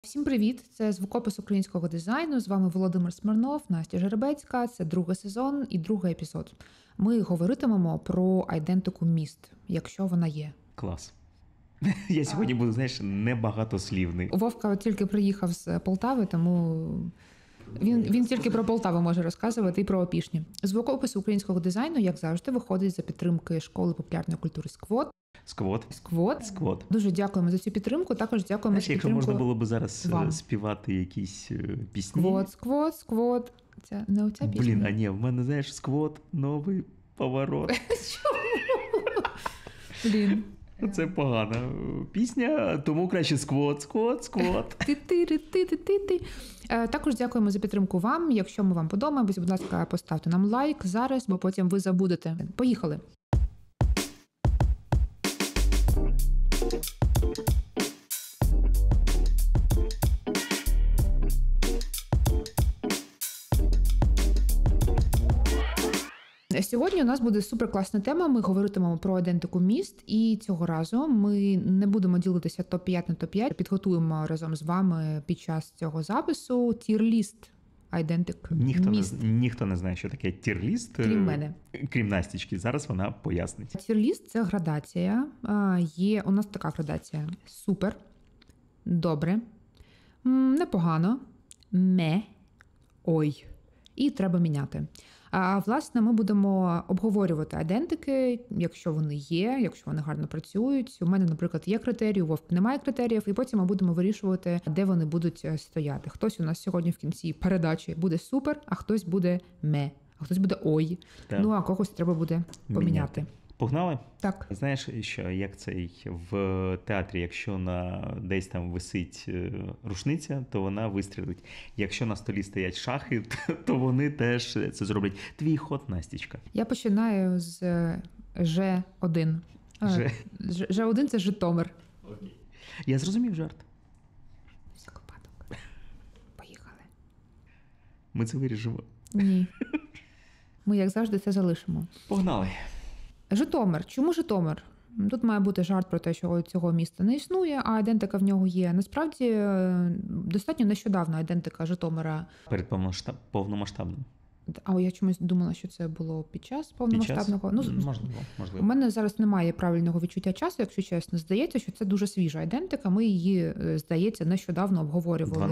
Всім привіт! Це звукопис українського дизайну. З вами Володимир Смирнов, Настя Жеребецька. Це другий сезон і другий епізод. Ми говоритимемо про айдентику міст, якщо вона є. Клас. Я сьогодні буду, небагатослівний. Вовка тільки приїхав з Полтави, тому він тільки про Полтаву може розказувати і про Опішні. Звукопис українського дизайну, як завжди, виходить за підтримки школи популярної культури Сквот. Дуже дякуємо за цю підтримку. Також дякуємо за підтримку. Якщо можна було б зараз співати якісь пісні. Сквот. Це не оця пісня? В мене, сквот, новий поворот. Блін. Це погана пісня, тому краще сквот. Ти. Також дякуємо за підтримку вам. Якщо ми вам подобаємось, будь ласка, поставте нам лайк зараз, бо потім ви забудете. Поїхали! Сьогодні у нас буде суперкласна тема. Ми говоритимемо про айдентику міст, і цього разу ми не будемо ділитися топ-5 на топ-5. Підготуємо разом з вами під час цього запису тір-ліст айдентик міст. Ніхто не знає, що таке тір-ліст. Крім мене. Крім Настічки. Зараз вона пояснить. Тір-ліст – це градація. Є у нас така градація. Супер, добре, непогано, ой. І треба міняти. Власне, ми будемо обговорювати айдентики, якщо вони є, якщо вони гарно працюють. У мене, наприклад, є критерії, у Вовки немає критеріїв, і потім ми будемо вирішувати, де вони будуть стояти. Хтось у нас сьогодні в кінці передачі буде супер, а хтось буде а хтось буде ой. Так. А когось треба буде поміняти. Погнали? Так. Знаєш, що як в театрі, якщо десь там висить рушниця, то вона вистрілить. Якщо на столі стоять шахи, то вони теж це зроблять. Твій ход, Настічка. Я починаю з Ж1. Ж1 – це Житомир. Окей. Я зрозумів жарт. Всяк випадок. Поїхали. Ми це виріжемо. Ні. Ми, як завжди, це залишимо. Погнали. Житомир. Чому Житомир? Тут має бути жарт про те, що цього міста не існує, а айдентика в нього є. Насправді, достатньо нещодавно айдентика Житомира. Перед повномасштабним. Я чомусь думала, що це було під час повномасштабного. Можливо. У мене зараз немає правильного відчуття часу, якщо чесно. Здається, що це дуже свіжа айдентика. Ми її, здається, нещодавно обговорювали.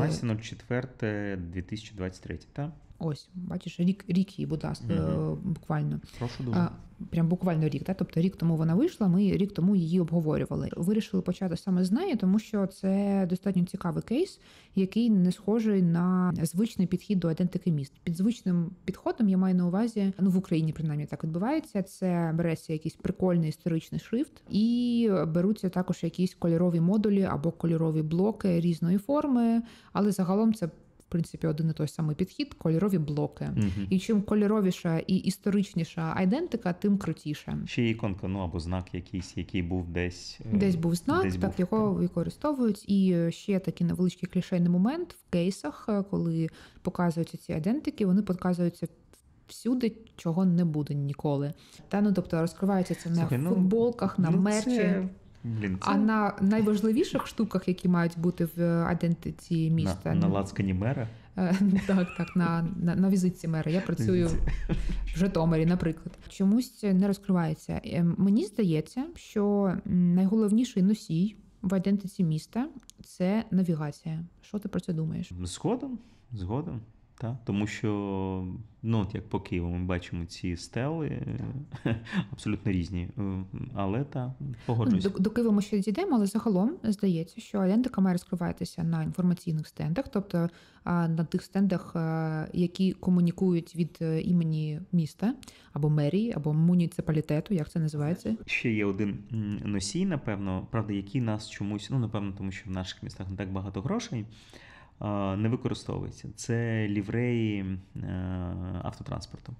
12.04.2023, так? Ось, бачиш, рік їй, будь ласка, буквально. Прошу дуже. Прям буквально рік, тобто рік тому вона вийшла, ми рік тому її обговорювали. Вирішили почати саме з неї, тому що це достатньо цікавий кейс, який не схожий на звичний підхід до айдентики міст. Під звичним підходом я маю на увазі, в Україні принаймні так відбувається, це береться якийсь прикольний історичний шрифт і беруться також якісь кольорові модулі або кольорові блоки різної форми, але загалом це в принципі, один і той самий підхід – кольорові блоки. І чим кольоровіша і історичніша айдентика, тим крутіше. Ще є іконка, або знак якийсь, який був десь. Десь був знак, його використовують. І ще такий невеличкий клішейний момент в кейсах, коли показуються ці айдентики, вони показуються всюди, чого не буде ніколи. Тобто розкривається це на футболках, на мерчі. А на найважливіших штуках, які мають бути в айдентиці міста. На лацкані мера? Так, на візитці мера. Я працюю в Житомирі, наприклад. Чомусь не розкривається. Мені здається, що найголовніший носій в айдентиці міста – це навігація. Що ти про це думаєш? Згодом. Так, тому що, як по Києву ми бачимо ці стели, абсолютно різні, але погоджуюся. До Києва ми ще дійдемо, але загалом здається, що айдентика має розкриватися на інформаційних стендах, тобто на тих стендах, які комунікують від імені міста, або мерії, або муніципалітету, як це називається. Ще є один носій, напевно, правда, який нас чомусь, напевно, тому що в наших містах не так багато грошей, не використовується. Це лівреї автотранспорту.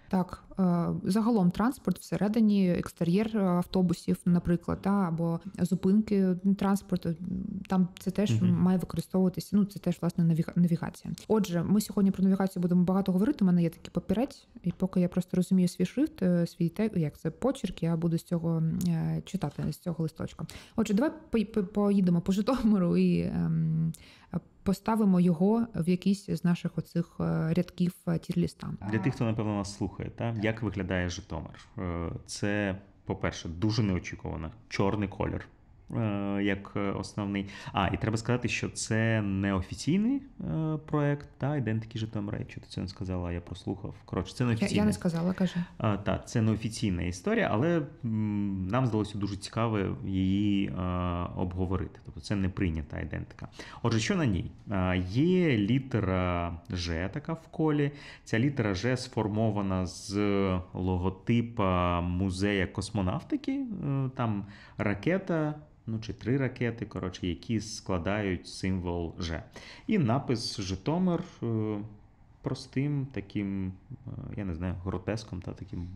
Так, загалом транспорт всередині, екстер'єр автобусів, наприклад, або зупинки транспорту, там це теж має використовуватися, це теж, власне, навігація. Отже, ми сьогодні про навігацію будемо багато говорити, у мене є такий папірець, і поки я просто розумію свій шрифт, свій почерк, я буду з цього читати, з цього листочка. Отже, давай поїдемо по Житомиру і поставимо його в якийсь з наших оцих рядків тір-ліста. Для тих, хто, напевно, нас слухає, як виглядає Житомир? Це, по-перше, дуже неочікувано. Чорний колір. Як основний. І треба сказати, що це не офіційний проект, ідентики Житомира. Якщо ти це не сказала, я прослухав. Коротше, це не офіційний. Я не сказала, кажи. Так, це не офіційна історія, але нам здалося дуже цікаво її обговорити. Тобто це не прийнята ідентика. Отже, що на ній? Є літера Ж така в колі. Ця літера Ж сформована з логотипа музею космонавтики. Там ракета, чи 3 ракети, які складають символ Ж. І напис Житомир простим таким, я не знаю, гротеском, таким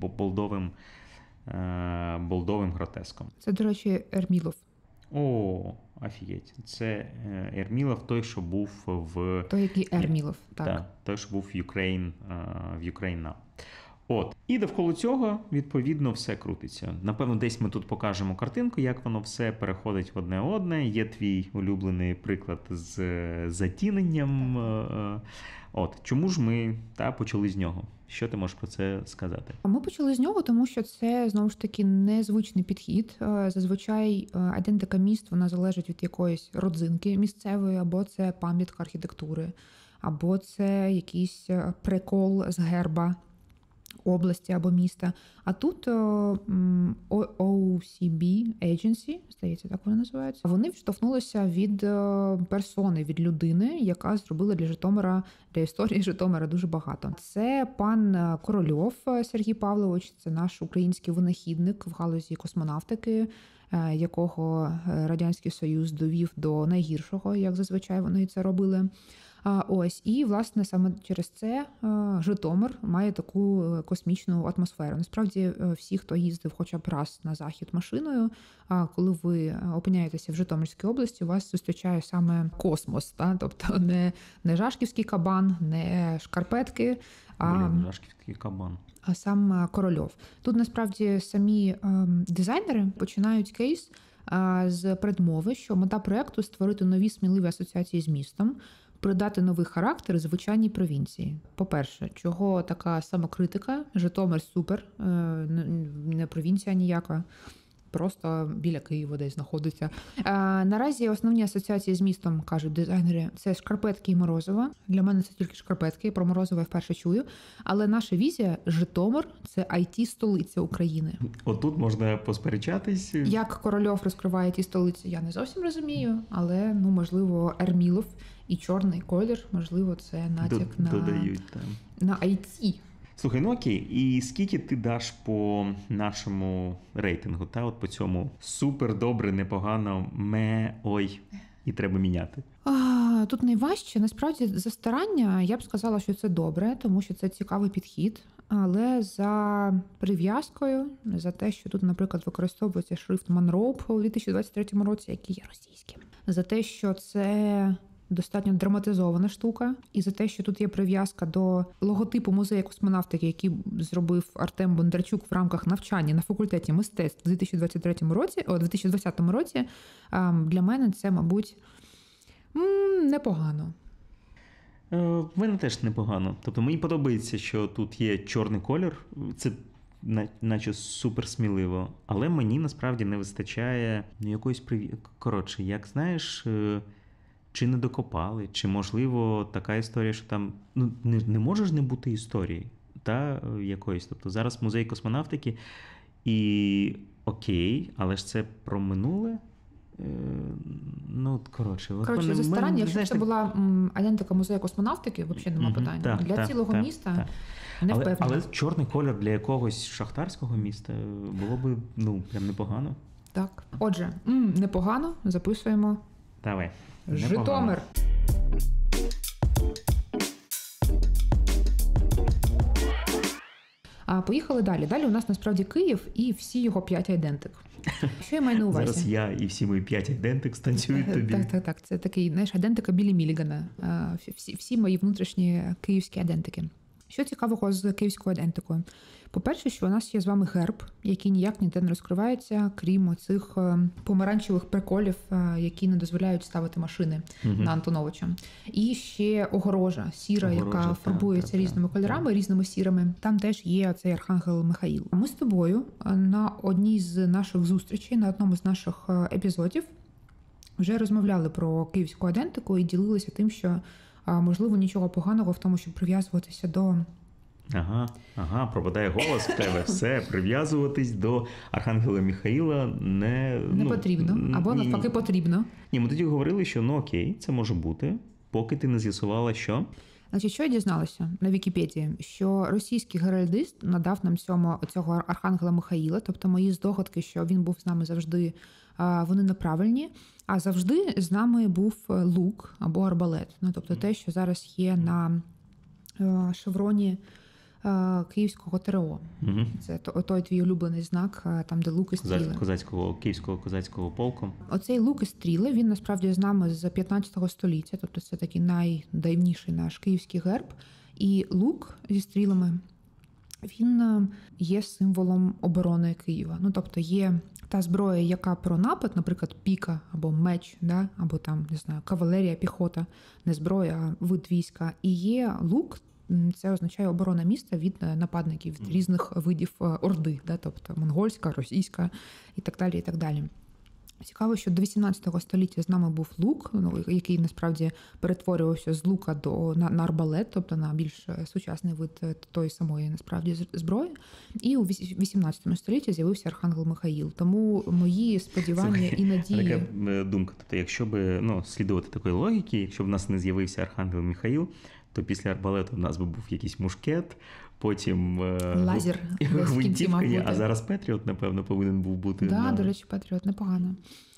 болдовим гротеском. Це, до речі, Ермілов. О, офігеть. Це Ермілов, той, що був в... Той, який Ермілов, так. Так, той, що був в Ukraine Now. І довкола цього, відповідно, все крутиться. Напевно, десь ми тут покажемо картинку, як воно все переходить в одне. Є твій улюблений приклад з затіненням. Чому ж ми почали з нього? Що ти можеш про це сказати? Ми почали з нього, тому що це, знову ж таки, незвичний підхід. Зазвичай ідентика міст, вона залежить від якоїсь родзинки місцевої, або це пам'ятка архітектури, або це якийсь прикол з герба області або міста. А тут OCB Agency, здається, так вони називаються, вони відштовхнулися від персони, від людини, яка зробила для Житомира, для історії Житомира дуже багато. Це пан Корольов Сергій Павлович, це наш український винахідник в галузі космонавтики, якого Радянський Союз довів до найгіршого, як зазвичай вони це робили. І, власне, саме через це Житомир має таку космічну атмосферу. Насправді, всі, хто їздив хоча б раз на захід машиною, коли ви опиняєтеся в Житомирській області, у вас зустрічає саме космос. Тобто не Жашківський кабан, не шкарпетки, Жашківський кабан. А сам Корольов. Тут, насправді, самі дизайнери починають кейс з передмови, що мета проєкту – створити нові сміливі асоціації з містом, придати новий характер звичайній провінції. По-перше, чого така самокритика? Житомир супер, не провінція ніяка, просто біля Києва десь знаходиться. Наразі основні асоціації з містом, кажуть дизайнери, це шкарпетки і Морозова. Для мене це тільки шкарпетки, про Морозова я вперше чую. Але наша візія – Житомир – це IT-столиця України. Отут можна посперечатись. Як Корольов розкриває ті столиці, я не зовсім розумію, але, можливо, Ермілов і чорний колір, можливо, це натяк на IT. Слухай, окей, і скільки ти даш по нашому рейтингу, по цьому супер, добре, непогано, і треба міняти? Тут найважче, насправді, за старання, я б сказала, що це добре, тому що це цікавий підхід, але за прив'язкою, за те, що тут, наприклад, використовується шрифт Manrope у 2023 році, який є російським, за те, що це достатньо драматизована штука, і за те, що тут є прив'язка до логотипу музею космонавтики, який зробив Артем Бондарчук в рамках навчання на факультеті мистецтв у 2020 році, для мене це, мабуть, непогано. В мене теж непогано. Тобто мені подобається, що тут є чорний колір, це наче супер сміливо, але мені насправді не вистачає якоїсь коротше, як знаєш, чи не докопали, чи можливо така історія, що там не може ж не бути історії якоїсь. Тобто зараз музей космонавтики і окей, але ж це про минуле. Коротше, за старання, якщо це була ідентика музею космонавтики, взагалі нема питань. Для цілого міста не впевнена. Але чорний колір для якогось шахтарського міста було би, прям непогано. Так. Отже, непогано, записуємо. Давай. Житомир. А поїхали далі. Далі у нас насправді Київ і всі його 5 айдентик. Що я маю на увазі? Зараз я і всі мої 5 айдентик станцюють тобі. Так. Це такий, знаєш, айдентика Білі Мілігана. Всі мої внутрішні київські айдентики. Що цікавого з київською айдентикою? По-перше, що у нас є з вами герб, який ніяк ніде не розкривається, крім оцих помаранчевих приколів, які не дозволяють ставити машини на Антоновича. І ще огорожа сіра, яка фарбується різними кольорами, різними сірами. Там теж є цей архангел Михаїл. Ми з тобою на одній з наших зустрічей, на одному з наших епізодів вже розмовляли про київську айдентику і ділилися тим, що можливо нічого поганого в тому, щоб прив'язуватися до... Ага, пропадає голос в тебе, все, прив'язуватись до Архангела Михаїла не потрібно, або навпаки потрібно. Ні, ми тоді говорили, що окей, це може бути, поки ти не з'ясувала, що... Значить, що я дізналася на Вікіпедії? Що російський геральдист надав нам цього Архангела Михаїла, тобто мої здогадки, що він був з нами завжди, вони неправильні, а завжди з нами був лук або арбалет. Тобто те, що зараз є на шевроні Київського ТРО. Це той твій улюблений знак, там, де лук і стріли. Київського козацького полку. Оцей лук і стріли, він насправді з нами з 15 століття, тобто це такий найдавніший наш київський герб. І лук зі стрілами, він є символом оборони Києва. Тобто є та зброя, яка про напад, наприклад, піка або меч, да? Або там, не знаю, кавалерія, піхота, не зброя, а вид війська. І є лук, це означає оборона міста від нападників, від різних видів орди, да? Тобто монгольська, російська і так далі, і так далі. Цікаво, що до 18 століття з нами був лук, який насправді перетворювався з лука на арбалет, тобто на більш сучасний вид тої самої насправді зброї. І у 18 столітті з'явився Архангел Михаїл. Тому мої сподівання і надії... Така думка, тобто якщо б слідувати такої логіки, якщо б в нас не з'явився Архангел Михаїл, то після арбалету в нас би був якийсь мушкет, потім лазер, гвинтівка є, а зараз Петріот, напевно, повинен був бути. Так, до речі, Петріот непогано.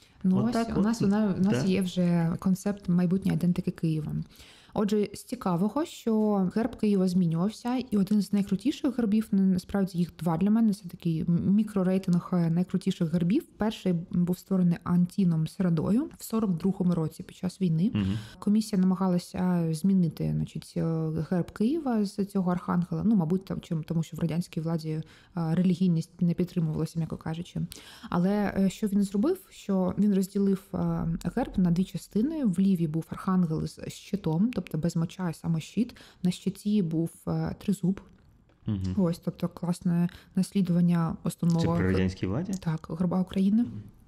У нас є вже концепт майбутньої айдентики Києва. Отже, з цікавого, що герб Києва змінювався, і один з найкрутіших гербів, насправді їх 2 для мене, це такий мікрорейтинг найкрутіших гербів. Перший був створений Антіном Середою в 42-му році під час війни. Комісія намагалася змінити, значить, герб Києва з цього архангела, мабуть, тому що в радянській владі релігійність не підтримувалася, м'яко кажучи. Але що він зробив? Що він розділив герб на 2 частини. В лівій був архангел з щитом, тобто без меча, а саме щит. На щиті був тризуб. Ось, тобто класне наслідування основного... Це при радянській владі? Так, герба України.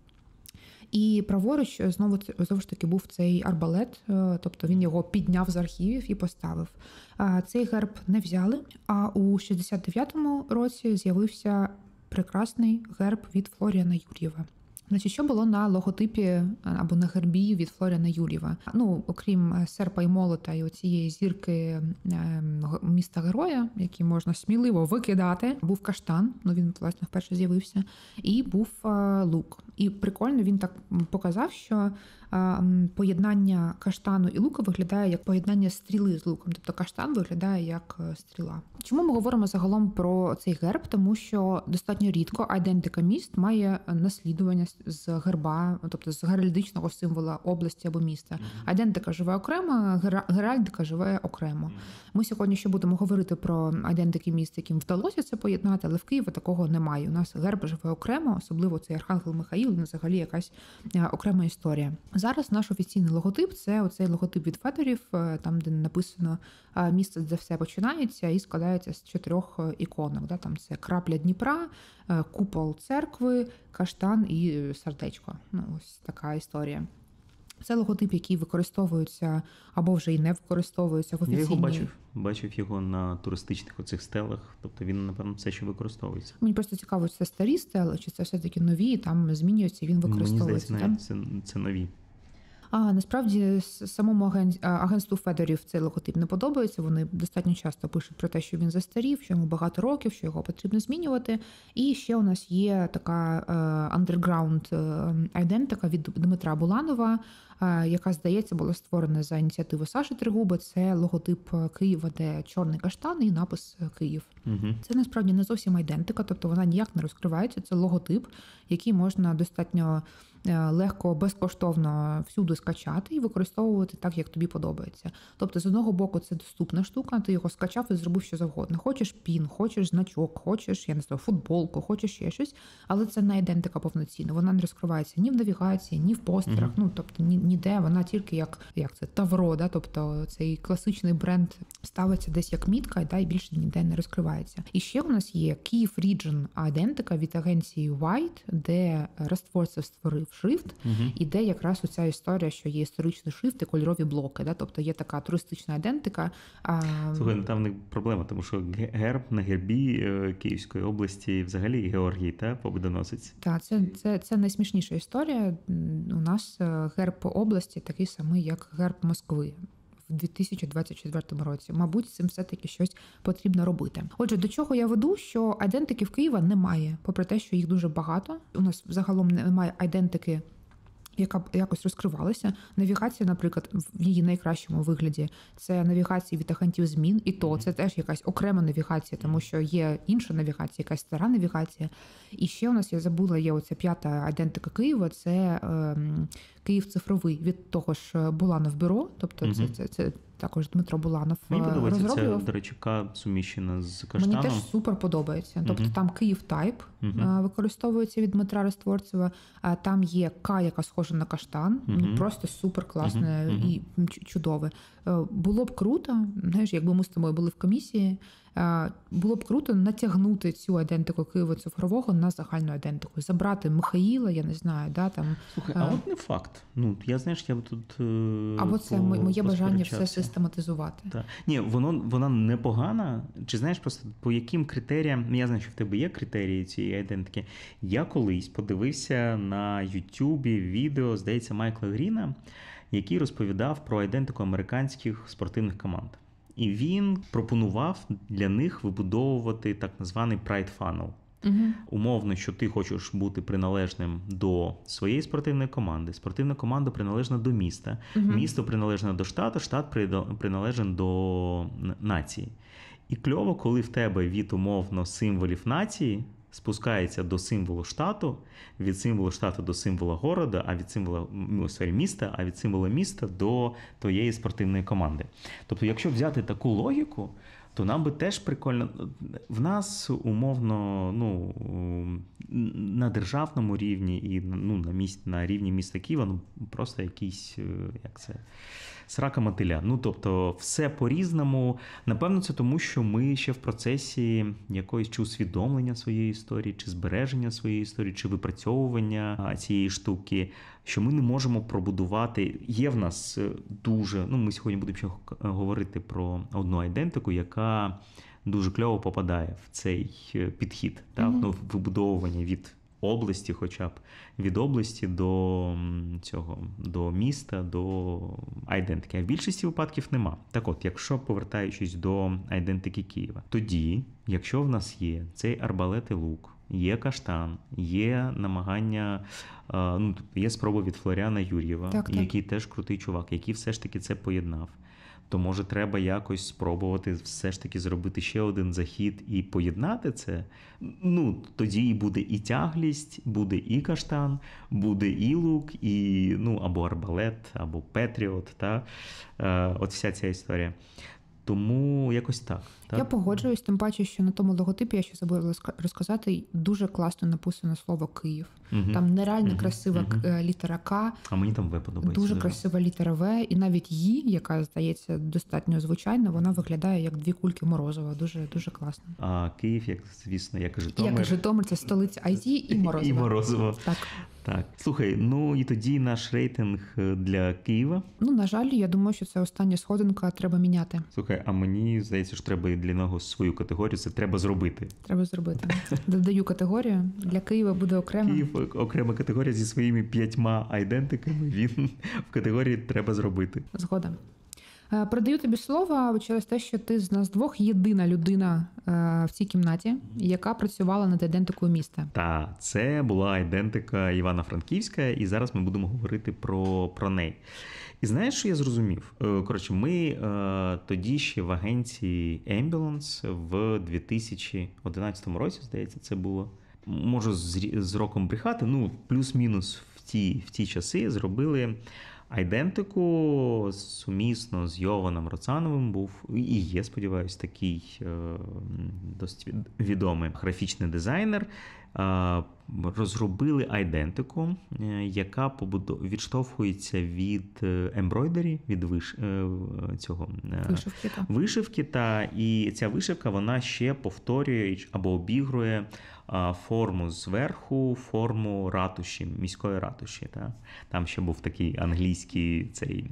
І праворуч знову ж таки був цей арбалет, тобто він його підняв з архівів і поставив. Цей герб не взяли, а у 69-му році з'явився прекрасний герб від Флоріана Юр'єва. Значить, що було на логотипі або на гербі від Флоріана Юр'єва? Окрім серпа і молота і оцієї зірки міста Героя, які можна сміливо викидати, був каштан, він, власне, вперше з'явився, і був лук. І прикольно він так показав, що поєднання каштану і лука виглядає як поєднання стріли з луком. Тобто каштан виглядає як стріла. Чому ми говоримо загалом про цей герб? Тому що достатньо рідко айдентика міст має наслідування з герба, тобто з геральдичного символа області або міста. Айдентика живе окремо, геральдика живе окремо. Ми сьогодні ще будемо говорити про айдентики міст, яким вдалося це поєднати, але в Києві такого немає. У нас герб живе окремо, особливо цей Архангел Михаїл, взагалі якась окрема історія. Зараз наш офіційний логотип – це оцей логотип від Федорів, там, де написано місце, де все починається, і складається з 4 іконок. Да? Там це крапля Дніпра, купол церкви, каштан і сердечко. Ось така історія. Це логотип, який використовується або вже і не використовується в офіційній... Я його бачив його на туристичних оцих стелах, тобто він, напевно, все ще використовується. Мені просто цікаво, чи це старі стели, чи це все-таки нові, і там змінюється, він використовується. Мені здається, це нові. Насправді, самому агентству Федорів цей логотип не подобається. Вони достатньо часто пишуть про те, що він застарів, що йому багато років, що його потрібно змінювати. І ще у нас є така андерграунд айдентика від Дмитра Буланова. яка, здається, була створена за ініціативи Саші Тригуби. Це логотип Києва, де чорний каштан і напис «Київ». Це насправді не зовсім айдентика, тобто вона ніяк не розкривається. Це логотип, який можна достатньо легко, безкоштовно всюди скачати і використовувати так, як тобі подобається. Тобто, з одного боку, це доступна штука, ти його скачав і зробив що завгодно. Хочеш пін, хочеш значок, хочеш, я не знаю, футболку, хочеш ще щось, але це не айдентика повноцінна. Вона не розкривається ні в навігації, ні в постерах, тобто ніде, вона тільки як це, тавро, да? Тобто цей класичний бренд ставиться десь як мітка, да? І більше ніде не розкривається. І ще у нас є Kyiv Region айдентика від агенції White, де Ростворцев створив шрифт, і де якраз оця історія, що є історичний шрифт і кольорові блоки. Да? Тобто є така туристична айдентика. Слухай, там не проблема, тому що герб на гербі Київської області взагалі Георгій побудоносець. Так, це найсмішніша історія. У нас герб області такий самий, як герб Москви в 2024 році. Мабуть, з цим все-таки щось потрібно робити. Отже, до чого я веду, що айдентиків Києва немає, попри те, що їх дуже багато. У нас загалом немає айдентики, яка б якось розкривалася. Навігація, наприклад, в її найкращому вигляді, це навігація від агентів змін, і то це теж якась окрема навігація, тому що є інша навігація, якась стара навігація. І ще у нас, я забула, є оця 5-та айдентика Києва, це Київ цифровий від того ж Буланов бюро, тобто це також Дмитро Буланов розроблював. Мені подобається ця, до речі, К суміщена з каштаном. Мені теж супер подобається. Тобто там Київ Тайп використовується від Дмитра Ростворцева, там є К, яка схожа на каштан, просто супер класне і чудове. Було б круто, знаєш, якби ми з тобою були в комісії, було б круто натягнути цю айдентику Києва цифрового на загальну айдентику. Забрати Михаїла, я не знаю, да, там. Слухай, а от не факт. Ну, я, знаєш, я тут або це моє бажання все систематизувати. Так. Ні, вона непогана. Чи знаєш просто по яким критеріям, я знаю, що в тебе є критерії цієї айдентики. Я колись подивився на Ютубі відео, здається, Майкла Гріна, який розповідав про айдентику американських спортивних команд. І він пропонував для них вибудовувати так званий Pride Funnel. Умовно, що ти хочеш бути приналежним до своєї спортивної команди. Спортивна команда приналежна до міста. Місто приналежне до штату, штат приналежен до нації. І кльово, коли в тебе від умовно символів нації спускається до символу штату, від символу штату до символа города, а від символа міста, а від символа міста до твоєї спортивної команди. Тобто, якщо взяти таку логіку, то нам би теж прикольно. В нас умовно, на державному рівні і на рівні міста Києва, просто якийсь, срака мотиля. Тобто все по-різному. Напевно, це тому, що ми ще в процесі якоїсь чи усвідомлення своєї історії, чи збереження своєї історії, чи випрацьовування цієї штуки, що ми не можемо пробудувати. Є в нас дуже, ми сьогодні будемо ще говорити про одну айдентику, яка дуже кльово попадає в цей підхід, вибудовування від області, хоча б від області до міста, до айдентики. А в більшості випадків нема. Так от, якщо повертаючись до айдентики Києва, тоді, якщо в нас є цей арбалет і лук, є каштан, є намагання, є спроба від Флоріана Юр'єва, який теж крутий чувак, який все ж таки це поєднав, то може треба якось спробувати все ж таки зробити ще один захід і поєднати це. Тоді і буде і тяглість, буде і каштан, буде і лук, і або арбалет, або петріот, от вся ця історія. Тому якось так. Я погоджуюсь, тим паче, що на тому логотипі, я ще забула розказати, дуже класно написано слово «Київ». Там нереально красива літера «К». А мені там «В» подобається. Дуже красива літера «В», і навіть «Ї», яка, здається, достатньо звичайна, вона виглядає як дві кульки Морозова. Дуже, дуже класно. А Київ, звісно, як Житомир. Як Житомир, це столиця IT і Морозова. І Морозова. Так. Слухай, і тоді наш рейтинг для Києва? На жаль, я думаю, що це остання сходинка, треба міняти. Слухай, а мені здається, що треба і для нього свою категорію, це треба зробити. Треба зробити. Додаю категорію, для Києва буде окрема. Київ окрема категорія зі своїми 5 айдентиками, він в категорії треба зробити. Згода. Передаю тобі слово через те, що ти з нас двох єдина людина в цій кімнаті, яка працювала над ідентикою міста. Так, це була ідентика Івано-Франківська, і зараз ми будемо говорити про неї. І знаєш, що я зрозумів? Коротше, ми тоді ще в агенції Ambulance в 2011 році, здається, це було. Можу з роком брехати, плюс-мінус в ті часи зробили ідентику сумісно з Йованом Роцановим, був і є, сподіваюсь, такий досить відомий графічний дизайнер. Розробили ідентику, яка відштовхується від ембройдері, від вишивки. І ця вишивка, вона ще повторює або обігрує форму зверху, форму ратуші, міської ратуші. Та? Там ще був такий англійський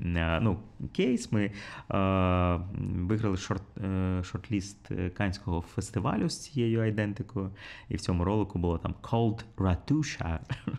кейс. Ми виграли шорт-ліст Канського фестивалю з цією ідентикою. І в цьому ролику було там Cold Ratusha.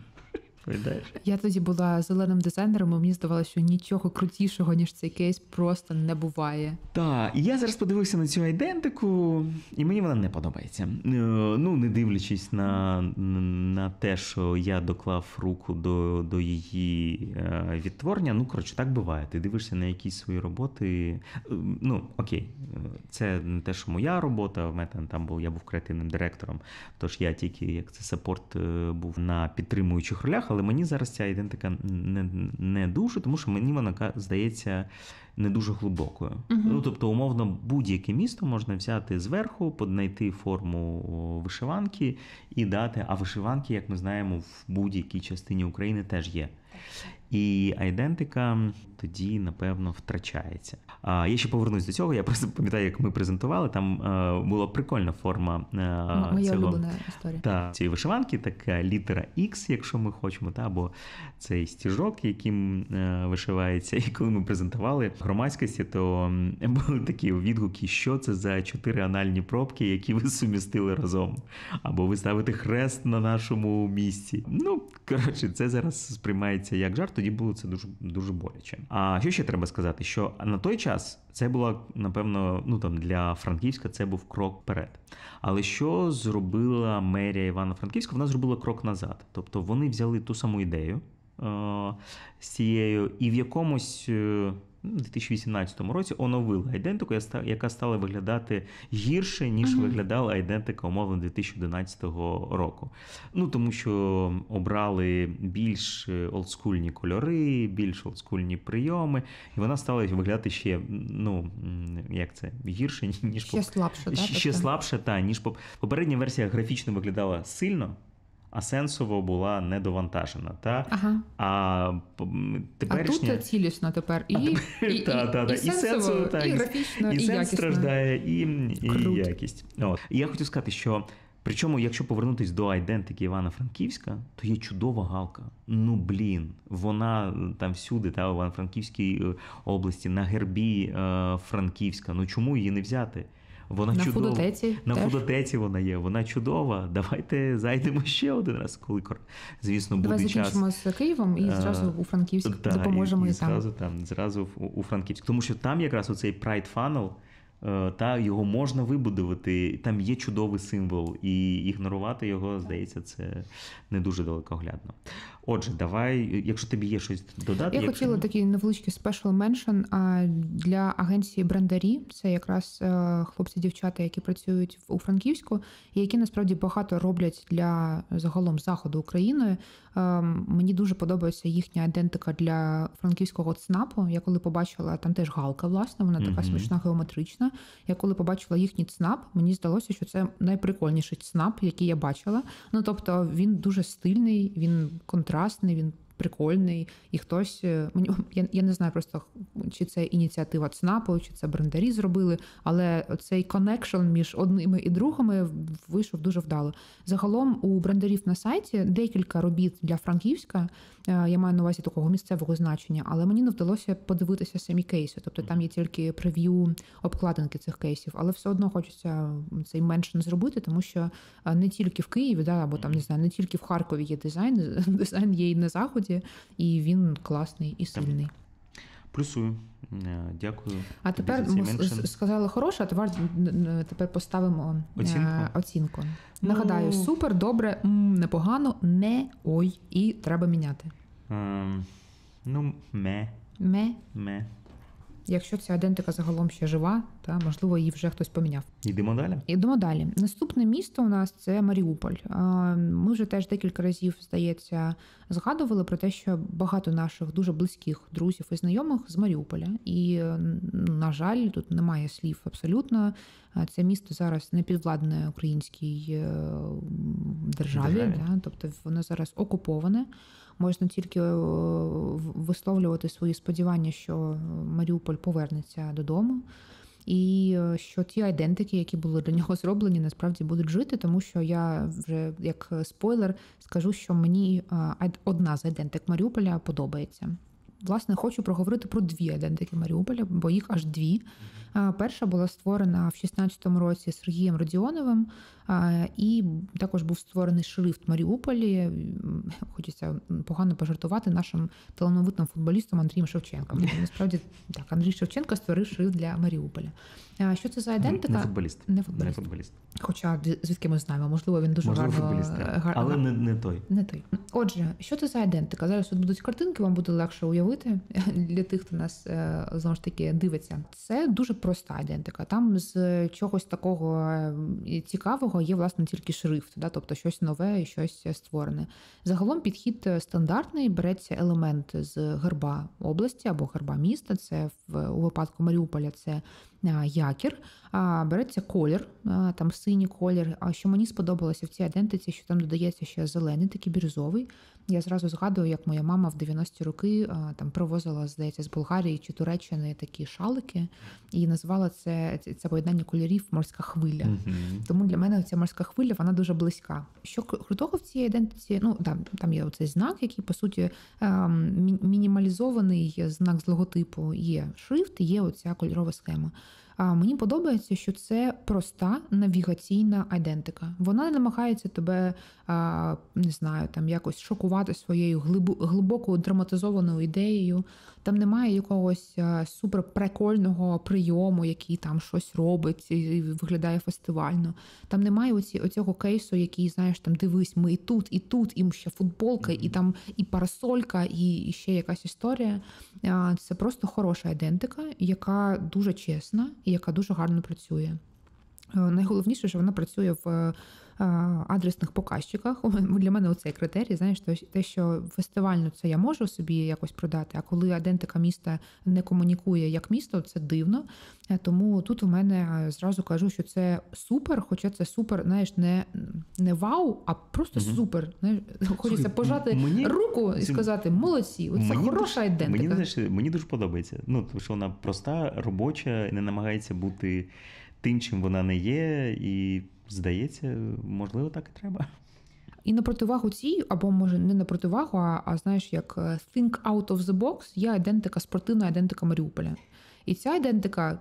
Я тоді була зеленим дизайнером, і мені здавалося, що нічого крутішого, ніж цей кейс, просто не буває. Так, і я зараз подивився на цю ідентику, і мені вона не подобається. Не дивлячись на те, що я доклав руку до її відтворення. Так буває. Ти дивишся на якісь свої роботи. Окей, це не те, що моя робота, в мене там я був креативним директором, тож я тільки, як це саппорт, був на підтримуючих ролях, але мені зараз ця ідентика не дуже, тому що мені вона здається не дуже глибокою. Тобто, умовно, будь-яке місто можна взяти зверху, знайти форму вишиванки і дати, а вишиванки, як ми знаємо, в будь-якій частині України теж є. І ідентика тоді, напевно, втрачається. Я ще повернусь до цього. Я просто пам'ятаю, як ми презентували, там була прикольна форма моя улюблена історія. Цієї вишиванки, така літера X, якщо ми хочемо, або цей стіжок, яким вишивається. І коли ми презентували громадськості, то були такі відгуки, що це за 4 анальні пробки, які ви сумістили разом. Або ви ставите хрест на нашому місці. Це зараз сприймається як жарт, тоді було це дуже, дуже боляче. А що ще треба сказати? Що на той час це була, напевно, для Франківська це був крок вперед. Але що зробила мерія Івано-Франківська? Вона зробила крок назад. Тобто вони взяли ту саму ідею з цією і в якомусь у 2018 році оновила ідентику, яка стала виглядати гірше, ніж виглядала ідентика, умовно, 2011 року. Тому що обрали більш олдскульні кольори, більш олдскульні прийоми, і вона стала виглядати ще, гірше, ніж... Ще слабше, Ще слабше, ніж попередня версія графічно виглядала сильно, а сенсово була недовантажена. А теперішня... А тут цілісно тепер. І сенсово, і графічно, і якісно. І сенс страждає, і якість. І я хотів сказати, що причому, якщо повернутися до ідентики Івано-Франківська, то є чудова галка. Вона там всюди, в Івано-Франківській області, на гербі Франківська. Чому її не взяти? Вона на чудова. Фудотеці. На Фудотеці вона є. Вона чудова. Давайте зайдемо ще один раз, коли, звісно, буде час. Давай закінчимо з Києвом і зразу у Франківськ допоможемо і там. Зразу у Франківськ. Тому що там якраз оцей Pride Funnel, його можна вибудувати, там є чудовий символ, і ігнорувати його, здається, це не дуже далекоглядно. Отже, давай, якщо тобі є щось додати. Я хотіла такий невеличкий special mention для агенції Брендарі. Це якраз хлопці-дівчата, які працюють у Франківську, і які насправді багато роблять для загалом заходу України. Мені дуже подобається їхня ідентика для франківського ЦНАПу. Я коли побачила, там теж галка, власне, вона така смішна, геометрична. Я коли побачила їхній ЦНАП, мені здалося, що це найприкольніший ЦНАП, який я бачила. Тобто він дуже стильний, він контрастний, він прикольний, і хтось, я не знаю просто, чи це ініціатива ЦНАПу, чи це Брендарі зробили, але цей коннекшн між одними і другими вийшов дуже вдало. Загалом у Брендарів на сайті декілька робіт для Франківська, я маю на увазі такого місцевого значення, але мені не вдалося подивитися самі кейси, тобто там є тільки прев'ю обкладинки цих кейсів, але все одно хочеться цей меншин зробити, тому що не тільки в Києві, або там, не знаю, не тільки в Харкові є дизайн є і на Заході, і він класний і сильний. Плюсую. Дякую. А тепер ми сказали хороше, а тепер поставимо оцінку. Нагадаю, супер, добре, непогано, не, ой, і треба міняти. Ме. Якщо ця ідентика загалом ще жива, то, можливо, її вже хтось поміняв. Йдемо далі. Наступне місто у нас – це Маріуполь. Ми вже теж декілька разів, здається, згадували про те, що багато наших дуже близьких друзів і знайомих з Маріуполя. І, на жаль, тут немає слів абсолютно. Це місто зараз не підвладне українській державі. Да? Тобто воно зараз окуповане. Можна тільки висловлювати свої сподівання, що Маріуполь повернеться додому. І що ті айдентики, які були для нього зроблені, насправді будуть жити, тому що я вже, як спойлер, скажу, що мені одна з айдентик Маріуполя подобається. Власне, хочу проговорити про дві айдентики Маріуполя, бо їх аж дві. Перша була створена в 16-му році Сергієм Родіоновим, і також був створений шрифт Маріуполі. Хочеться погано пожартувати нашим талановитим футболістом Андрієм Шевченком. Насправді, так, Андрій Шевченко створив шрифт для Маріуполя. Що це за ідентика? Не футболіст. Хоча, звідки ми знаємо, можливо, він дуже гарно... Але не той. Не той. Отже, що це за ідентика? Зараз тут будуть картинки, вам буде легше уявити для тих, хто нас, знову ж таки, дивиться. Це дуже проста ідентика. Там з чогось такого цікавого є, власне, тільки шрифт, да? Тобто щось нове і щось створене. Загалом підхід стандартний, береться елемент з герба області або герба міста, це у випадку Маріуполя це якір, береться колір, там синій колір. А що мені сподобалося в цій ідентиці, що там додається ще зелений, такий бірюзовий. Я зразу згадую, як моя мама в 90-ті роки там привозила, здається, з Болгарії чи Туреччини такі шалики і називала це поєднання кольорів «морська хвиля». Тому для мене ця морська хвиля, вона дуже близька. Що крутого в цій ідентиці? Там є оцей знак, який, по суті, мінімалізований знак з логотипу. Є шрифт, є оця кольорова схема. Мені подобається, що це проста навігаційна ідентика. Вона не намагається тебе, не знаю, там якось шокувати своєю глибоко драматизованою ідеєю. Там немає якогось суперприкольного прийому, який там щось робить і виглядає фестивально. Там немає оцього кейсу, який, знаєш, там дивись, ми і тут, і ще футболка, і там і парасолька, і ще якась історія. Це просто хороша ідентика, яка дуже чесна і яка дуже гарно працює. Найголовніше, що вона працює в адресних показчиках. Для мене оцей критерій, знаєш, те, що фестивально це я можу собі якось продати, а коли ідентика міста не комунікує як місто, це дивно. Тому тут у мене зразу кажу, що це супер, хоча це супер, знаєш, не вау, а просто супер. Знаєш, хочеться пожати руку і сказати, молодці, оце хороша ідентика. Мені дуже подобається. Тому що вона проста, робоча, не намагається бути тим, чим вона не є, і здається, можливо, так і треба. І на противагу цій, або, може, не на противагу, а знаєш, як think out of the box, є ідентика, спортивна ідентика Маріуполя. І ця ідентика,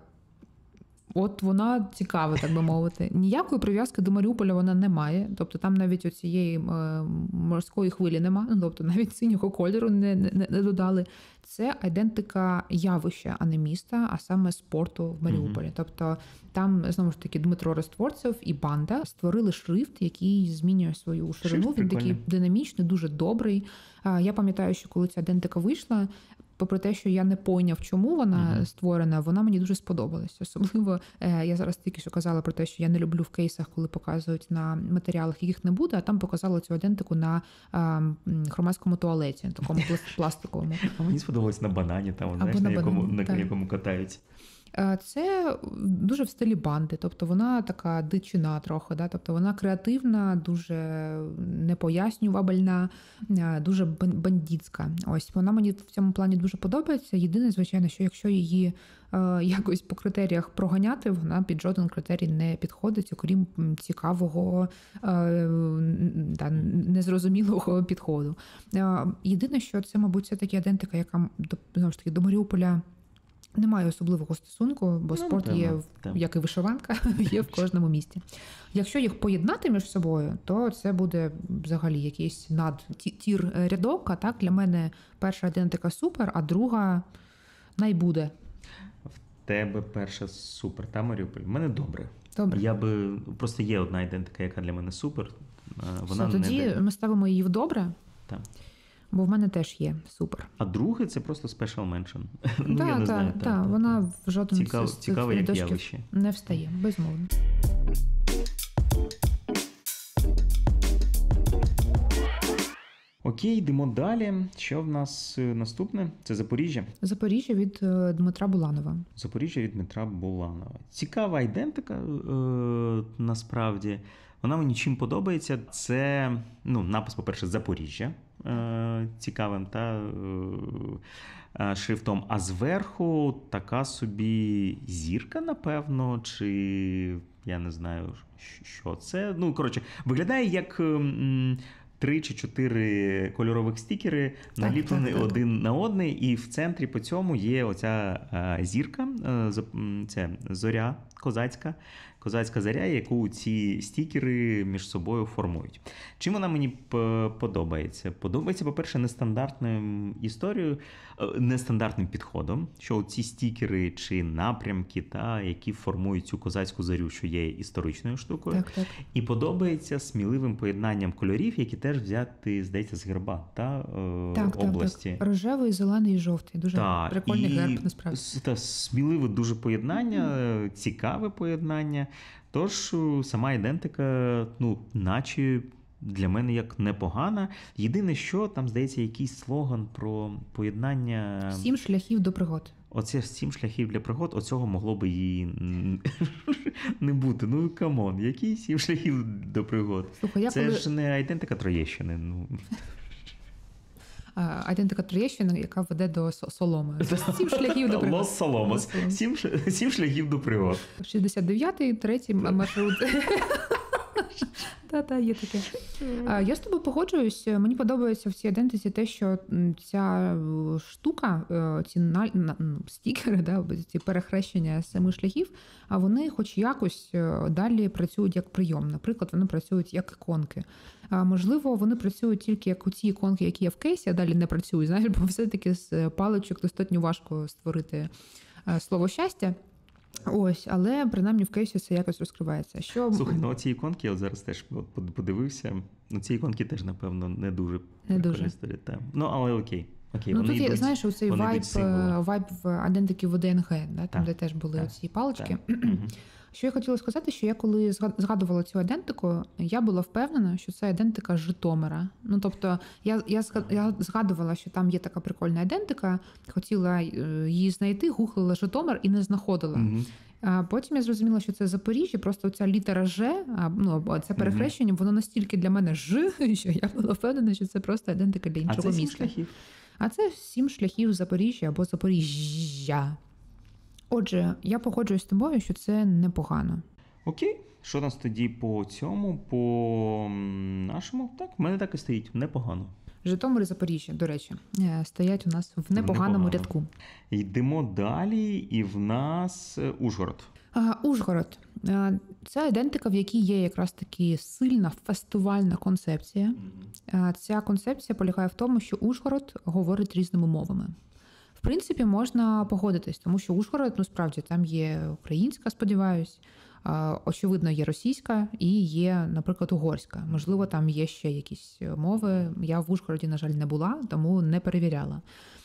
от вона цікава, так би мовити. Ніякої прив'язки до Маріуполя вона не має. Тобто там навіть оцієї морської хвилі нема, тобто навіть синього кольору не додали. Це ідентика явища, а не міста, а саме спорту в Маріуполі. Тобто там, знову ж таки, Дмитро Ростворцев і банда створили шрифт, який змінює свою ширину. Він такий динамічний, дуже добрий. Я пам'ятаю, що коли ця ідентика вийшла, попри те, що я не пойняв, чому вона створена, вона мені дуже сподобалась. Особливо, я зараз тільки що казала про те, що я не люблю в кейсах, коли показують на матеріалах, яких не буде, а там показали цю ідентику на громадському туалеті, такому пластиковому. А мені сподобалось на банані, там, знаєш, на якому катаються. Це дуже в стилі банди, тобто вона така дичина трохи, да? Тобто вона креативна, дуже непояснювабельна, дуже бандитська. Ось вона мені в цьому плані дуже подобається. Єдине, звичайно, що якщо її якось по критеріях проганяти, вона під жоден критерій не підходить, окрім цікавого, незрозумілого підходу. Єдине, що це, мабуть, це така ідентика, яка, знову ж таки, до Маріуполя немає особливого стосунку, бо спорт є, як і вишиванка, є в кожному місті. Якщо їх поєднати між собою, то це буде взагалі якийсь надтір рядок. А так, для мене перша ідентика супер, а друга, найбуде. В тебе перша супер, та Маріуполь? В мене добре. Добре. Просто є одна ідентика, яка для мене супер. Вона тоді ми ставимо її в добре. Так. Бо в мене теж є супер. А друге це просто special mention. Я не знаю. Так, вона в жодному цікаве як явище. Не встає, безмовно. Окей, йдемо далі. Що в нас наступне? Це Запоріжжя. Запоріжжя від Дмитра Буланова. Запоріжжя від Дмитра Буланова. Цікава ідентика, насправді. Вона мені чим подобається. Це, напис, по-перше, Запоріжжя цікавим шрифтом, а зверху така собі зірка, напевно, чи я не знаю, що це. Виглядає як 3 чи 4 кольорових стікери, наліплені один на одний, і в центрі по цьому є оця зірка, це зоря козацька заря, яку ці стікери між собою формують. Чим вона мені подобається? Подобається, по-перше, нестандартним підходом, що ці стікери чи напрямки, які формують цю козацьку зарю, що є історичною штукою. Так. І подобається сміливим поєднанням кольорів, які теж взяти, здається, з герба області. Так. Рожевий, зелений і жовтий. Дуже прикольний герб, насправді. Сміливе дуже поєднання, цікаве поєднання. Тож сама ідентика, наче для мене як непогана. Єдине, що там, здається, якийсь слоган про поєднання... 7 шляхів до пригод. Оце 7 шляхів для пригод, оцього могло би її не бути. Камон, які 7 шляхів до пригод? Слухай, це ж не ідентика Троєщини. Ідентика Троєщини, яка веде до Соломи. 7 шляхів до пригод. Лос Соломос. 7 шляхів до пригод. 69-й, третій маршрут. Є таке. Я з тобою погоджуюсь. Мені подобається в цій ідентиці те, що ця штука, ці стікери, ці перехрещення 7 шляхів, а вони хоч якось далі працюють як прийом. Наприклад, вони працюють як іконки. Можливо, вони працюють тільки як ці іконки, які є в кейсі, а далі не працюють. Бо все-таки з паличок достатньо важко створити слово «щастя». Але принаймні в кейсі це якось розкривається. Слухай, ці іконки, я зараз теж подивився, ці іконки теж, напевно, не дуже. Історія. Але окей. Тут є, знаєш, оцей вайб в ідентики в ДНГ, там, де теж були оці палички. Що я хотіла сказати, що я коли згадувала цю ідентику, я була впевнена, що це ідентика Житомира. Тобто, я згадувала, що там є така прикольна ідентика, хотіла її знайти, гуглила Житомир і не знаходила. А потім я зрозуміла, що це Запоріжжя, просто ця літера Ж, це перехрещення, воно настільки для мене Ж, що я була впевнена, що це просто ідентика для іншого міста. 7 шляхів. А це 7 шляхів Запоріжжя або Запоріжжя. Отже, я погоджуюсь з тобою, що це непогано. Окей. Що нас тоді по цьому, по нашому? Так, в мене так і стоїть. Непогано. Житомир і Запоріжжя, до речі, стоять у нас в непоганому рядку. Йдемо далі, і в нас Ужгород. Ужгород. Це ідентика, в якій є якраз таки сильна фестивальна концепція. Ця концепція полягає в тому, що Ужгород говорить різними мовами. В принципі, можна погодитись, тому що Ужгород, справді, там є українська, сподіваюсь, очевидно, є російська і є, наприклад, угорська. Можливо, там є ще якісь мови. Я в Ужгороді, на жаль, не була, тому не перевіряла.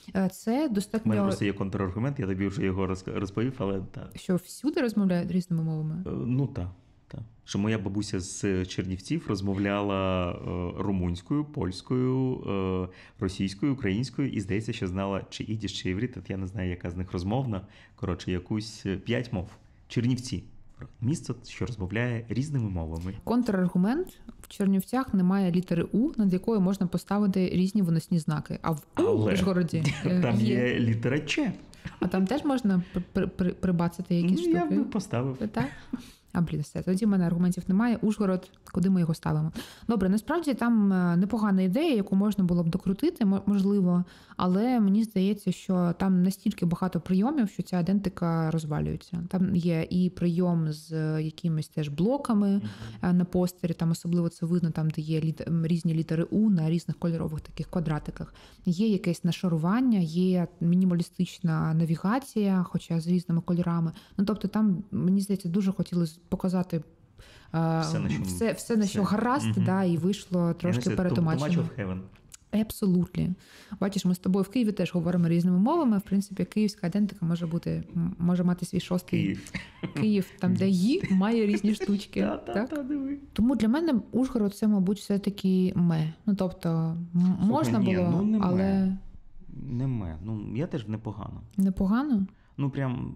Це достатньо... У мене просто є контраргумент, я тобі вже його розповів, але так. Що всюди розмовляють різними мовами? Так. Що моя бабуся з Чернівців розмовляла румунською, польською, російською, українською і, здається, що знала чи ідіш, чи іврит, я не знаю, яка з них розмовна. Якусь 5 мов. Чернівці. Місто, що розмовляє різними мовами. Контраргумент. В Чернівцях немає літери У, над якою можна поставити різні виносні знаки. А в Ужгороді там є літера Ч. А там теж можна прибацати якісь штуки? Я б поставив. Так? Все, тоді в мене аргументів немає. Ужгород, куди ми його ставимо? Добре, насправді там непогана ідея, яку можна було б докрутити, можливо, але мені здається, що там настільки багато прийомів, що ця ідентика розвалюється. Там є і прийом з якимись теж блоками на постері, там особливо це видно, там, де є різні літери У на різних кольорових таких квадратиках. Є якесь нашарування, є мінімалістична навігація, хоча з різними кольорами. Ну, тобто там, мені здається, дуже хотіли показати все на що гаразд, да, і вийшло трошки перетумачено. Абсолютно. Бачиш, ми з тобою в Києві теж говоримо різними мовами. В принципі, київська ідентика може мати свій шостий Київ, там, де «ї» має різні штучки. Тому для мене Ужгород це, мабуть, все-таки ме. Ну, тобто, можна було, але... Не ме. Ну, я теж непогано. Непогано? Ну, прям,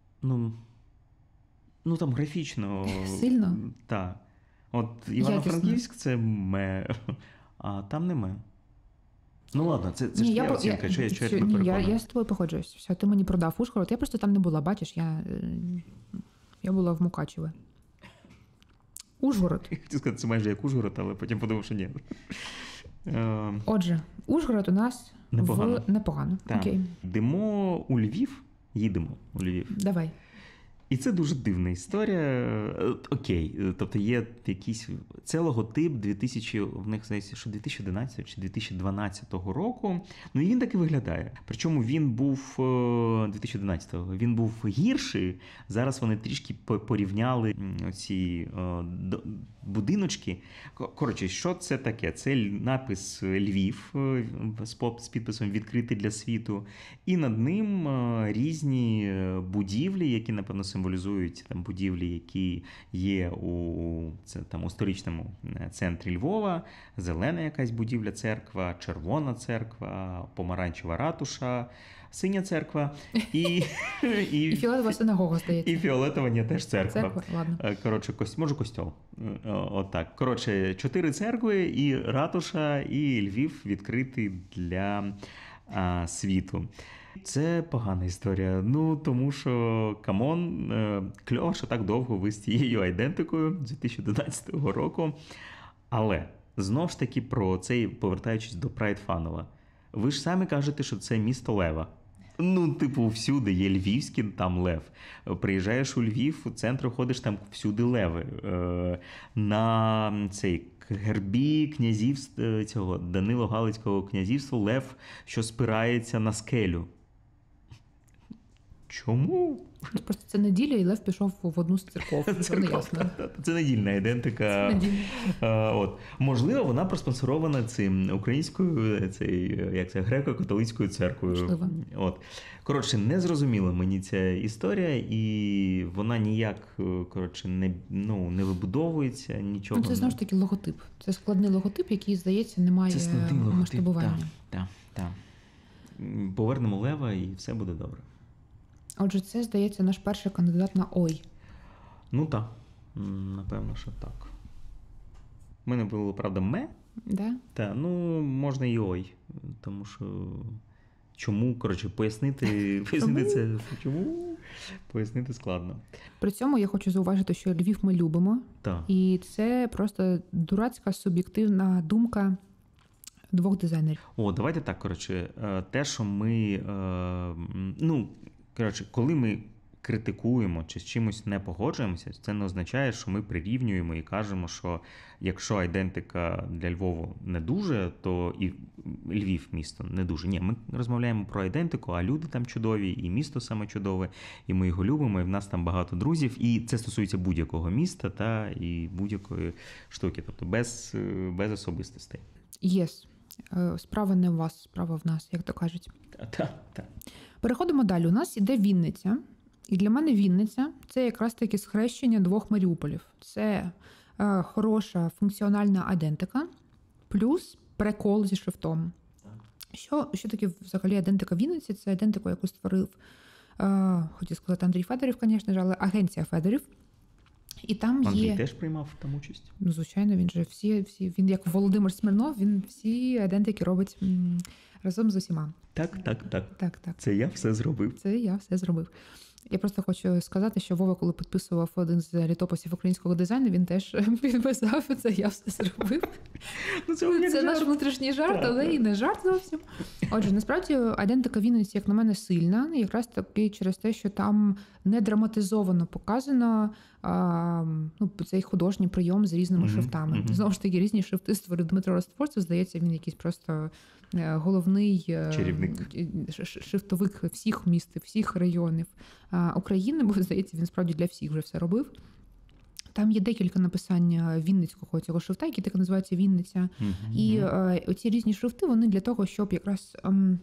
там графічно. Сильно? Так. От Івано-Франківськ – це ме, а там не ме. Ну ладно, це ж твоя оцінка, що я тебе переконую. Я з тобою погоджуюсь. Все, ти мені продав Ужгород. Я просто там не була, бачиш, я була в Мукачеві. Ужгород. Я хотів сказати, це майже як Ужгород, але потім подумав, що ні. Отже, Ужгород у нас непогано. Окей. Їдемо у Львів. Давай. І це дуже дивна історія. Окей, тобто є якийсь... Це логотип в них, здається, що 2011 чи 2012 року. Ну і він так і виглядає. Причому він був 2011-го, він був гірший. Зараз вони трішки порівняли ці будиночки. Коротше, що це таке? Це напис Львів з підписом «Відкритий для світу». І над ним різні будівлі, які, напевно, символізують там будівлі, які є у сторічному центрі Львова. Зелена якась будівля, церква, червона церква, помаранчева ратуша, синя церква і фіолетова синагога, здається. І фіолетова не теж церква. Ладно. Коротше, може костьол. Отак. Коротше, 4 церкви і ратуша, і Львів відкритий для світу. Це погана історія. Ну, тому що, камон, кльово, що так довго ви з цією айдентикою 2011 року. Але, знов ж таки, про це, повертаючись до Прайд Фанова. Ви ж самі кажете, що це місто Лева. Ну, типу, всюди є львівський, там лев. Приїжджаєш у Львів, у центр ходиш, там всюди леви. На цей гербі князівства, цього Данило-Галицького князівства лев, що спирається на скелю. Чому? Просто це неділя, і лев пішов в одну з церков. Це не ясно. Це недільна ідентика. Можливо, вона проспонсорована цим українською, греко-католицькою церквою. Коротше, не зрозуміла мені ця історія, і вона ніяк, не вибудовується, нічого. Це, знову ж таки, логотип. Це складний логотип, який, здається, не має масштабування. Так. Повернемо лева, і все буде добре. Отже, це, здається, наш перший кандидат на «Ой». Ну так, напевно, що так. У мене було, правда, «ме». Да? Так, можна і «ой». Тому що чому, пояснити це, чому, пояснити складно. При цьому я хочу зауважити, що Львів ми любимо. Так. І це просто дурацька суб'єктивна думка двох дизайнерів. Давайте так, те, що ми, коли ми критикуємо чи з чимось не погоджуємося, це не означає, що ми прирівнюємо і кажемо, що якщо айдентика для Львова не дуже, то і Львів місто не дуже. Ні, ми розмовляємо про айдентику, а люди там чудові, і місто саме чудове, і ми його любимо, і в нас там багато друзів, і це стосується будь-якого міста і будь-якої штуки, тобто без особистостей. Yes. Справа не у вас, справа в нас, як то кажуть. Так. Переходимо далі. У нас іде Вінниця. І для мене Вінниця – це якраз таки схрещення двох Маріуполів. Це хороша функціональна айдентика, плюс прикол зі шрифтом. Що таке взагалі айдентика Вінниці? Це айдентика, яку створив, хотів сказати Андрій Федорів, звісно ж, але агенція Федорів. І там Андрій теж приймав там участь? Ну, звичайно, він же він як Володимир Смірнов, він всі айдентики робить разом з усіма. Так. Це я все зробив. Я просто хочу сказати, що Вова, коли підписував один з літописів українського дизайну, він теж підписав це, я все зробив. Це наш внутрішній жарт, але і не жарт зовсім. Отже, насправді, айдентика Вінниці, як на мене, сильна, якраз таки через те, що там не драматизовано показано цей художній прийом з різними шрифтами. Знову ж таки, різні шрифти створив Дмитро Ростворцев, здається, він якийсь просто головний чарівник, шрифтовик всіх міст, всіх районів України, бо, здається, він справді для всіх вже все робив. Там є декілька написань вінницького цього шрифта, який так називається Вінниця. І оці різні шрифти, вони для того, щоб якраз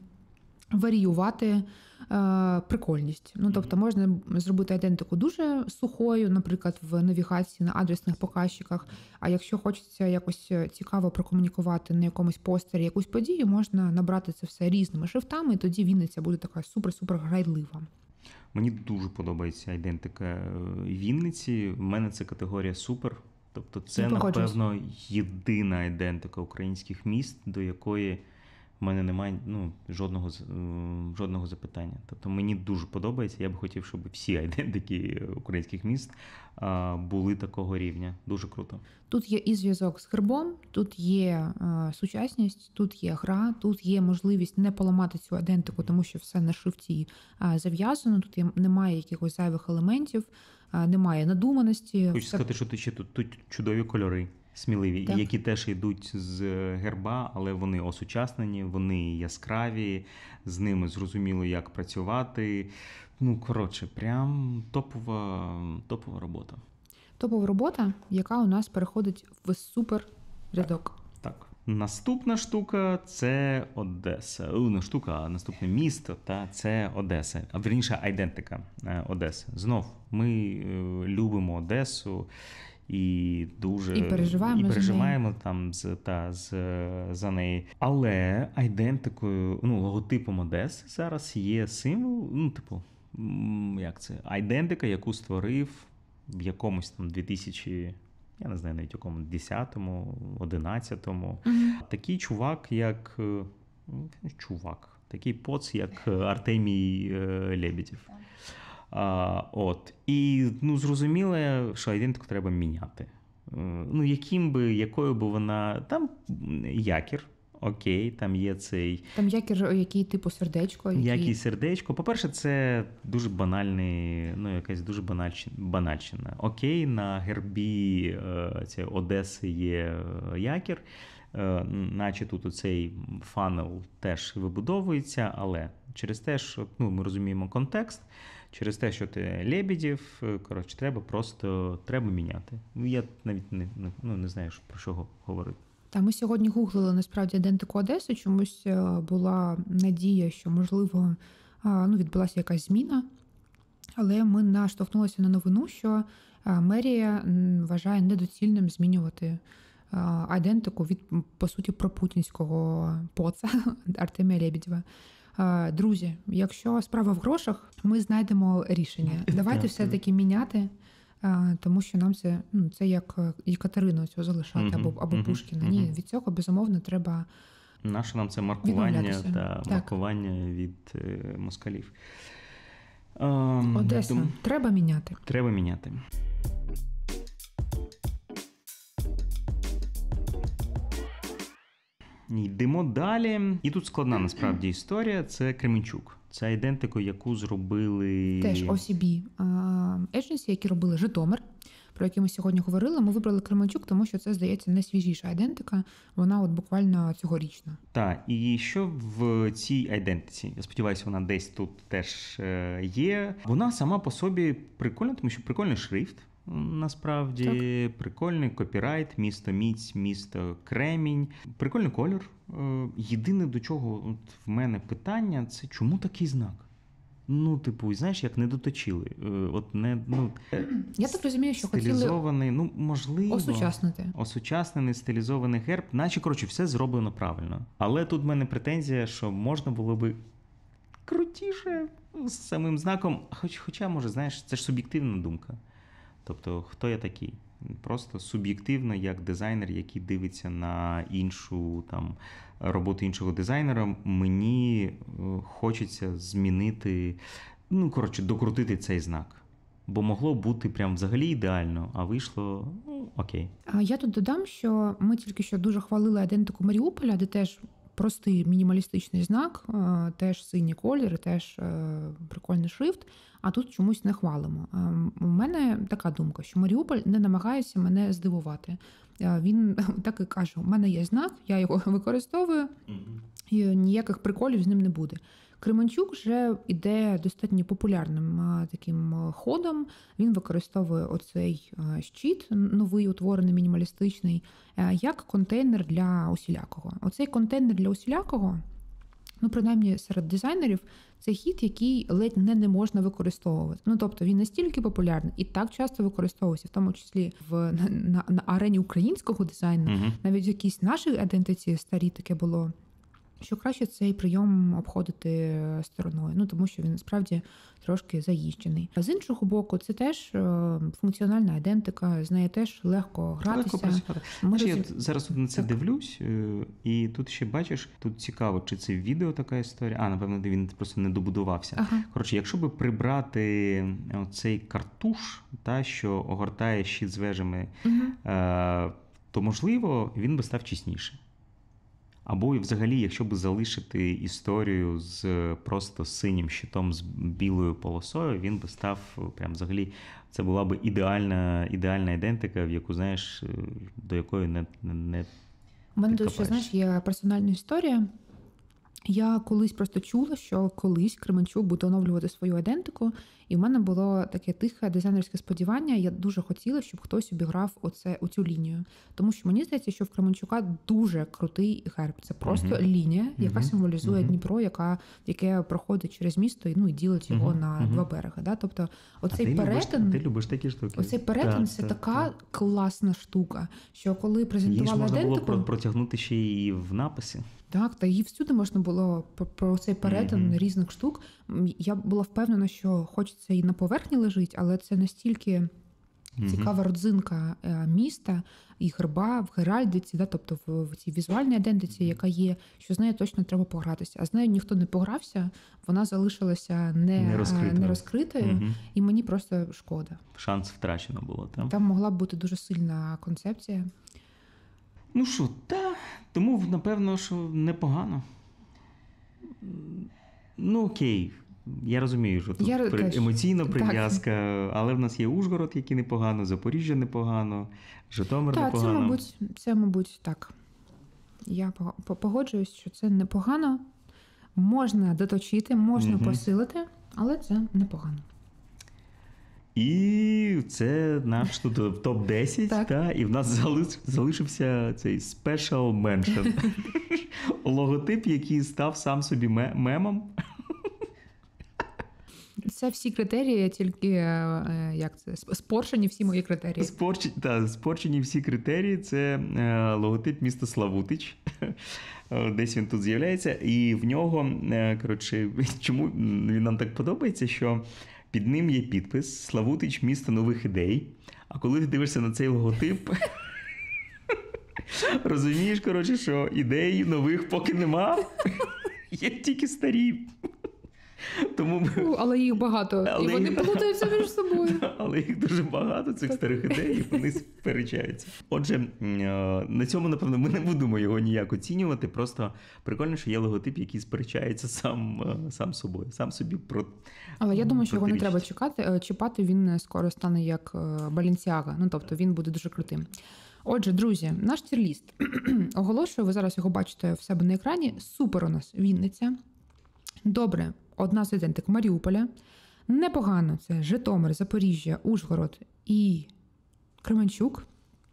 варіювати прикольність. Тобто можна зробити айдентику дуже сухою, наприклад, в навігації на адресних показчиках, а якщо хочеться якось цікаво прокомунікувати на якомусь постері якусь подію, можна набрати це все різними шрифтами, і тоді Вінниця буде така супер-супер грайлива. Мені дуже подобається айдентика Вінниці. В мене це категорія супер. Тобто це, напевно, єдина айдентика українських міст, до якої в мене немає жодного запитання. Тобто мені дуже подобається. Я б хотів, щоб всі айдентики українських міст були такого рівня. Дуже круто. Тут є і зв'язок з гербом, тут є сучасність, тут є гра, тут є можливість не поламати цю айдентику, тому що все на шрифті зав'язано, тут немає якихось зайвих елементів, немає надуманості. Хочу сказати, що тут чудові кольори. Сміливі, так. Які теж йдуть з герба, але вони осучаснені, вони яскраві, з ними зрозуміло, як працювати. Прям топова робота. Топова робота, яка у нас переходить в супер рядок. Так. Наступна штука – це Одеса. Наступне місто – це Одеса. А вірніше, айдентика Одеси. Знов, ми любимо Одесу. І переживаємо там за неї. Але айдентикою, логотипом Одеси зараз є символ, айдентика, яку створив в якомусь там 2000, я не знаю навіть якому, 10-му, 11-му. Такий такий поц, як Артемій Лебедєв. І зрозуміло, що айдентику треба міняти. Якою би вона... Там якір, окей, там є цей... Там якір, який типу сердечко. Який сердечко. По-перше, це дуже банальний, якась дуже банальщина. Окей, на гербі цієї Одеси є якір, наче тут оцей фанел теж вибудовується, але через те, що ми розуміємо контекст, через те, що ти Лебедєв, треба міняти. Я навіть не знаю, про що говорити. Ми сьогодні гуглили, насправді, айдентику Одеси. Чомусь була надія, що, можливо, відбулася якась зміна. Але ми наштовхнулися на новину, що мерія вважає недоцільним змінювати айдентику від, по суті, пропутінського поца Артемія Лебедєва. Друзі, якщо справа в грошах, ми знайдемо рішення. Давайте все-таки міняти, тому що нам це як Катерину цього залишати, або Пушкіна. Ні, від цього, безумовно, треба наше нам це маркування від москалів. Одеса. Треба міняти. Треба міняти. Йдемо далі. І тут складна, насправді, історія. Це Кременчук. Це айдентику, яку зробили... Теж OCB Agency, які робили Житомир, про який ми сьогодні говорили. Ми вибрали Кременчук, тому що це, здається, найсвіжіша айдентика. Вона буквально цьогорічна. Так, і що в цій айдентиці? Я сподіваюся, вона десь тут теж є. Вона сама по собі прикольна, тому що прикольний шрифт. Насправді, так. Прикольний копірайт, місто Міць, місто Кремінь. Прикольний кольор. Єдине, до чого в мене питання, це чому такий знак? Знаєш, як не доточили. Я так розумію, що стилізований, можливо, осучаснений стилізований герб, наче, все зроблено правильно. Але тут в мене претензія, що можна було би крутіше з самим знаком, хоча, може, знаєш, це ж суб'єктивна думка. Тобто, хто я такий? Просто суб'єктивно, як дизайнер, який дивиться на іншу роботу іншого дизайнера, мені хочеться змінити докрутити цей знак. Бо могло бути прям взагалі ідеально, а вийшло, окей. Я тут додам, що ми тільки що дуже хвалили ідентику Маріуполя, де теж простий мінімалістичний знак, теж синій колір, теж прикольний шрифт, а тут чомусь не хвалимо. У мене така думка, що Маріуполь не намагається мене здивувати. Він так і каже, у мене є знак, я його використовую, і ніяких приколів з ним не буде. Кременчук вже іде достатньо популярним таким ходом. Він використовує оцей щит, новий, утворений, мінімалістичний, як контейнер для усілякого. Оцей контейнер для усілякого, принаймні серед дизайнерів, це хід, який ледь не можна використовувати. Тобто він настільки популярний і так часто використовується, в тому числі на арені українського дизайну, навіть в якійсь нашій ідентиці старій таке було, що краще цей прийом обходити стороною, тому що він насправді трошки заїжджений. А з іншого боку, це теж функціональна ідентика, з нею теж легко гратися. Я зараз на це дивлюсь, і тут ще бачиш, тут цікаво, чи це відео така історія, напевно, він просто не добудувався. Коротше, якщо би прибрати цей картуш, що огортає щит з вежами, то, можливо, він би став чесніше. Або і взагалі, якщо б залишити історію з просто синім щитом з білою полосою, він би став прям взагалі, це була б ідеальна ідентика, в яку, знаєш, до якої не У мене тут ще, знаєш, є персональна історія. Я колись просто чула, що колись Кременчук буде оновлювати свою ідентику, і в мене було таке тихе дизайнерське сподівання. Я дуже хотіла, щоб хтось обіграв оцю лінію. Тому що мені здається, що в Кременчука дуже крутий герб. Це просто лінія, яка символізує Дніпро, яке проходить через місто і ділить його на два береги. Да? Тобто оцей перетин... Ти любиш такі штуки. Оцей перетин – це така класна штука, що коли презентували ідентику... Її ж можна було протягнути ще і в написі. Так, та її всюди можна було про цей перетин різних штук. Я була впевнена, що хоч це і на поверхні лежить, але це настільки цікава родзинка міста і герба в геральдиці, да, тобто в цій візуальній ідентиці, яка є, що з нею точно треба погратися. А з нею ніхто не погрався, вона залишилася не розкритою, і мені просто шкода. Шанс втрачено було. Там могла б бути дуже сильна концепція. Тому, напевно, що непогано. Окей. Я розумію, що тут емоційна прив'язка, але в нас є Ужгород, який непогано, Запоріжжя непогано, Житомир непогано. Це, мабуть, так. Я погоджуюсь, що це непогано. Можна доточити, можна посилити, але це непогано. І це наш тут топ-10, і в нас залишився цей special mention. Логотип, який став сам собі мемом. Це всі критерії, тільки спорчені всі мої критерії. Спорчені всі критерії. Це логотип міста Славутич. Десь він тут з'являється. І в нього, чому він нам так подобається, що під ним є підпис «Славутич – місто нових ідей». А коли ти дивишся на цей логотип, розумієш, що ідей нових поки нема, є тільки старі. Але їх багато, і вони плутаються між собою. Але їх дуже багато, цих старих ідей, і вони сперечаються. Отже, на цьому, напевно, ми не будемо його ніяк оцінювати, просто прикольно, що є логотип, який сперечається сам собою, сам собі про... Але я думаю, що його не треба чіпати, він скоро стане як Balenciaga, тобто він буде дуже крутим. Отже, друзі, наш тір-ліст. Оголошую, ви зараз його бачите в себе на екрані. Супер у нас Вінниця. Добре, одна з ідентик Маріуполя. Непогано це Житомир, Запоріжжя, Ужгород і Кременчук.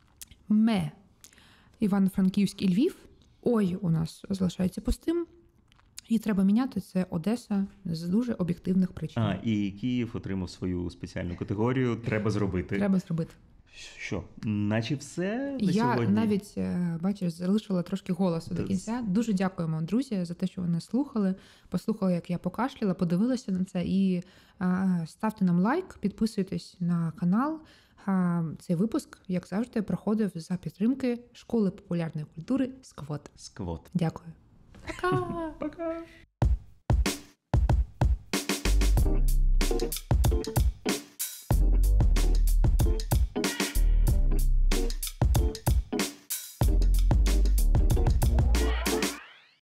Івано-Франківськ і Львів. Ой, у нас залишається пустим. І треба міняти, це Одеса з дуже об'єктивних причин. І Київ отримав свою спеціальну категорію. Треба зробити. Що, наче все на сьогодні? Я навіть, бачиш, залишила трошки голосу до кінця. Дуже дякуємо, друзі, за те, що ви нас слухали. Послухали, як я покашляла, подивилася на це. І ставте нам лайк, підписуйтесь на канал. Цей випуск, як завжди, проходив за підтримки Школи популярної культури «Сквот». Дякую. Пока! Пока! Па-па.